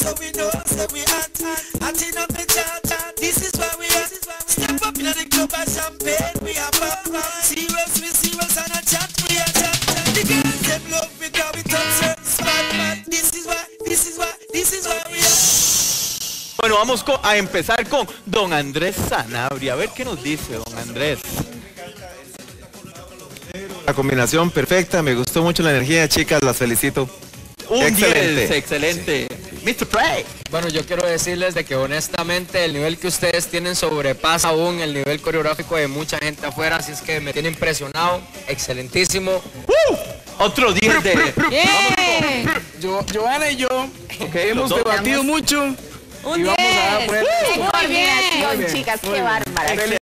so we know, say we hot. Hot in up the chat. This is why we are. Step up in the club and champagne. We are pop. Serious, we serious and a chat. We are chat. The girls them love me 'cause we touch certain spot, man. This is why we are. Bueno, vamos a empezar con don Andrés Sanabria. A ver qué nos dice don Andrés. La combinación perfecta, me gustó mucho la energía, chicas, las felicito. Excelente. Excelente. Mr. Prey. Bueno, yo quiero decirles de que honestamente el nivel que ustedes tienen sobrepasa aún el nivel coreográfico de mucha gente afuera, así es que me tiene impresionado, excelentísimo. Otro 10 de... Joana y yo hemos debatido mucho. Un y vamos a dar ¡Qué coordinación, chicas! ¡Qué bárbara!